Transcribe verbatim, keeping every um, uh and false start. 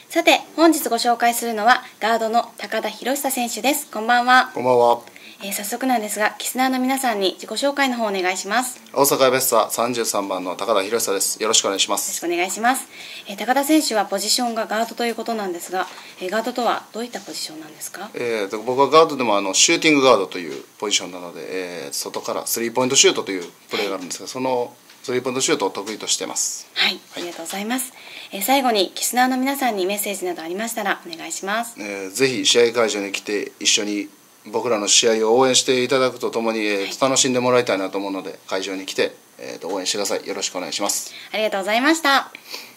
さて本日ご紹介するのはガードの高田博久選手です。こんばんは。 こんばんは。 えー、早速なんですがキスナーの皆さんに自己紹介の方お願いします。 大阪エベッサさんじゅうさんばんの高田博久です。よろしくお願いしまよろしす。 くお願いします。えー、高田選手はポジションがガードということなんですが、えー、ガードとはどういったポジションなんですか？ えー、と僕はガードでもあのシューティングガードというポジションなので、えー外からスリーポイントシュートというプレーがあるんですが、そのスリーポイントシュートを得意としています。 はい、ありがとうございます。えー、最後にキスナーの皆さんにメッセージなどありましたらお願いします。 えーぜひ試合会場に来て一緒に僕らの試合を応援していただくとともに、えーはい楽しんでもらいたいなと思うので会場に来て、えーと応援してください。よろしくお願いします。 ありがとうございました。